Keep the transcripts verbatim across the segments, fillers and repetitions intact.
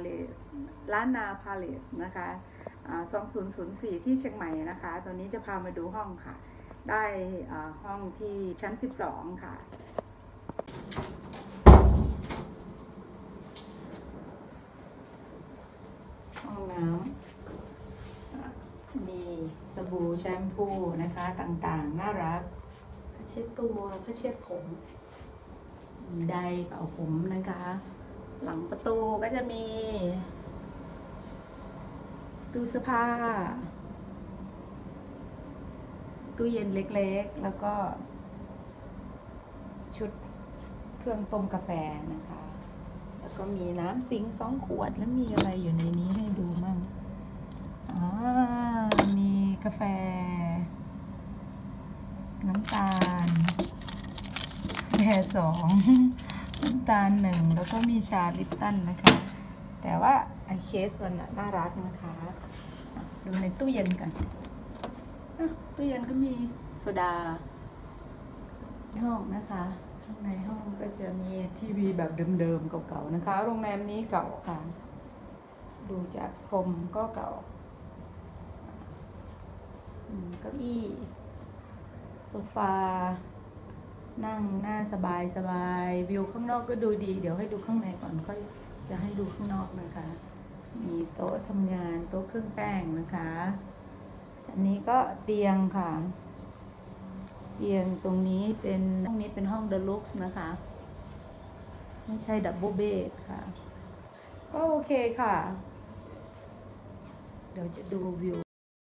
เลสล้านนาพาเลสนะคะสองศูนย์ศูนย์สี่ที่เชียงใหม่นะคะตอนนี้จะพามาดูห้องค่ะได้ห้องที่ชั้นสิบสองค่ะห้องน้ำมีสบู่แชมพูนะคะต่างๆน่ารักผ้าเช็ดตัวผ้าเช็ดผมไดร์เป่าผมนะคะหลังประตูก็จะมีตู้เสื้อผ้าตู้เย็นเล็กๆแล้วก็ชุดเครื่องต้มกาแฟนะคะแล้วก็มีน้ำสิงสองขวดแล้วมีอะไรอยู่ในนี้ให้ดูมั่งอ่ามีกาแฟน้ำตาลแค่สองน้ำตาลหนึ่งแล้วก็มีชาลิปตันนะคะแต่ว่าไอเคสมันน่ารักนะคะดูในตู้เย็นกันตู้เย็นก็มีโซดาห้องนะคะข้างในห้องก็จะมีทีวีแบบเดิมๆเก่าๆนะคะโรงแรมนี้เก่าค่ะดูจากพรมก็เก่าเก้าอี้โซฟานั่งหน้าสบายสบายวิวข้างนอกก็ดูดีเดี๋ยวให้ดูข้างในก่อนค่อยจะให้ดูข้างนอกนะคะมีโต๊ะทำงานโต๊ะเครื่องแป้งนะคะอันนี้ก็เตียงค่ะเตียงตรงนี้เป็นห้องนี้เป็นห้องเดลุกซ์นะคะไม่ใช่ดับเบิลเบดค่ะก็โอเคค่ะเดี๋ยวจะดูวิว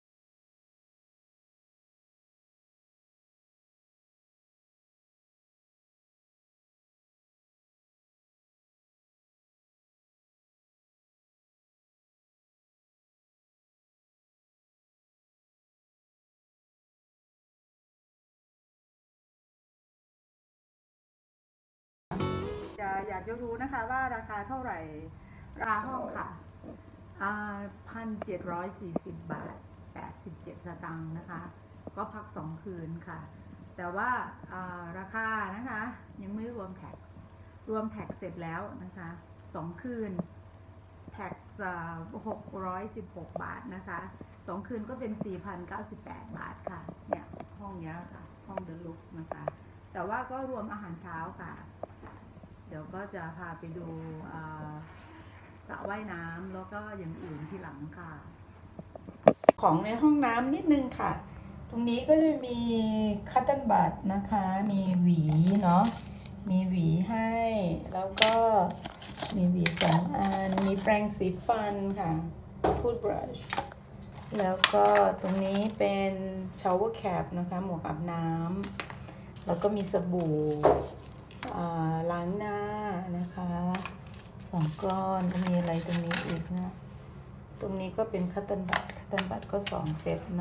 จะอยากจะรู้นะคะว่าราคาเท่าไหร่ราคาห้องค่ะพันเจ็ดร้อยสี่สิบบาทแปดสิบเจ็ดสตางค์นะคะก็พักสองคืนค่ะแต่ว่าราคานะคะยังไม่รวมแท็กรวมแท็กเสร็จแล้วนะคะสองคืนแท็กหกร้อยสิบหกบาทนะคะสองคืนก็เป็นสี่พันเก้าสิบแปดบาทค่ะเนี่ยห้องนี้ค่ะห้องเดลุกซ์นะคะแต่ว่าก็รวมอาหารเช้าค่ะเดี๋ยวก็จะพาไปดูสระว่ายน้ำแล้วก็อย่างอื่นที่หลังค่ะของในห้องน้ำนิดนึงค่ะตรงนี้ก็จะมีคัตเติ้ลบัตนะคะมีหวีเนาะมีหวีให้แล้วก็มีหวีสองอันมีแปรงสีฟันค่ะทูธบรัชแล้วก็ตรงนี้เป็นชาวเวอร์แคปนะคะหมวกอาบน้ำแล้วก็มีสบู่ล้างหน้านะคะสองก้อนก็มีอะไรตรงนี้อีกนะตรงนี้ก็เป็นคัตเติ้ลบัตคัตเติ้ลบัตก็สองเซตนะ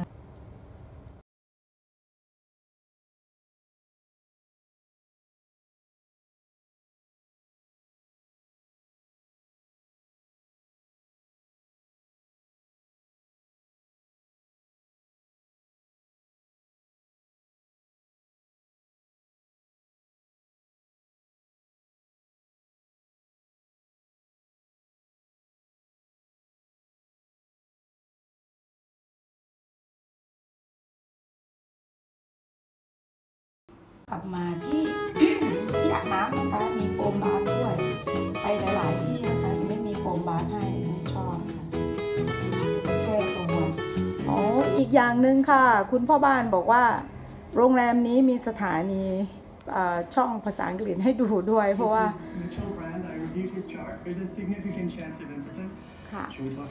กลับมาที่ ที่อาบน้ำนะคะมีโฟมบาร์ด้วยไปหลายๆที่นะคะไม่มีโฟมบาร์ให้ชอบค่ะแช่ตัวอ๋ออีกอย่างหนึ่งค่ะคุณพ่อบ้านบอกว่าโรงแรมนี้มีสถานีช่องภาษาอังกฤษให้ดูด้วยเพราะว่าค่ะ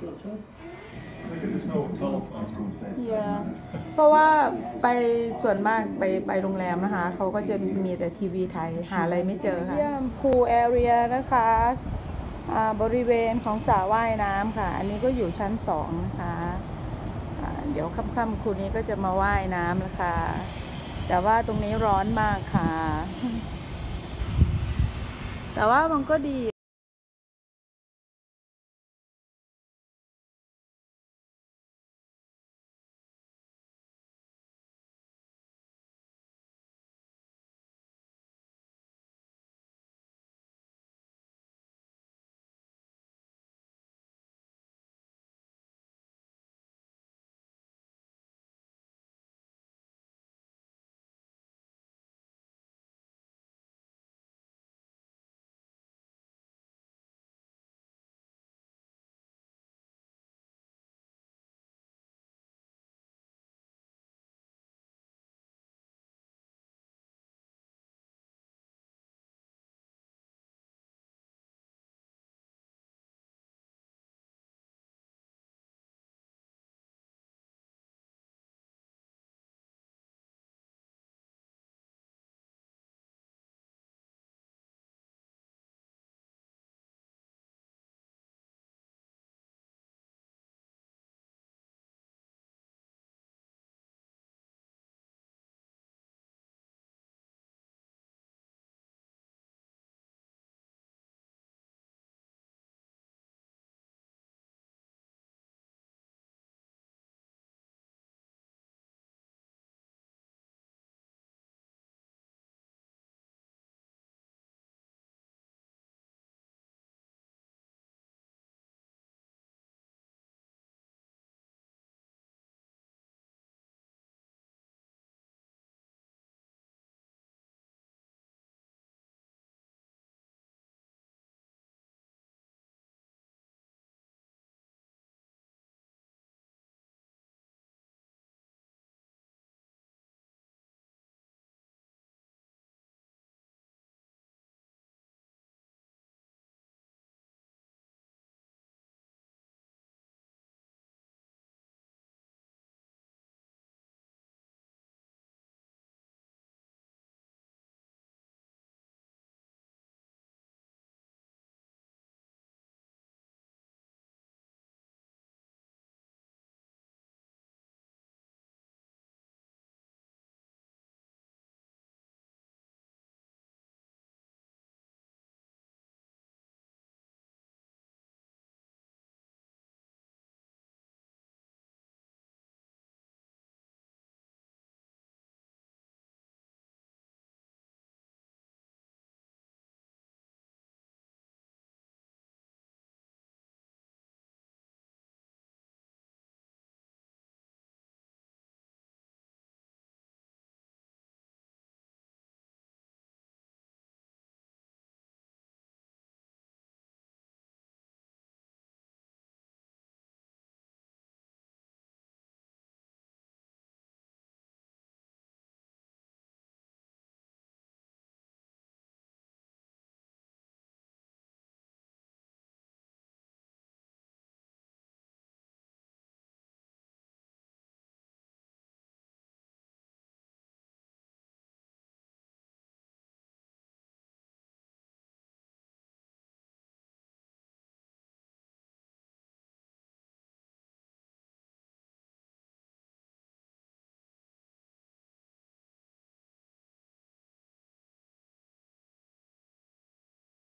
เพราะว่าไปส่วนมากไปไปโรงแรมนะคะเขาก็จะมีแต่ทีวีไทยหาอะไรไม่เจอค่ะเยี่ยมพูลแอเรียนะคะบริเวณของสระว่ายน้ำค่ะอันนี้ก็อยู่ชั้นสองนะคะเดี๋ยวค่ำๆคืนนี้ก็จะมาว่ายน้ำแล้วค่ะแต่ว่าตรงนี้ร้อนมากค่ะแต่ว่ามันก็ดี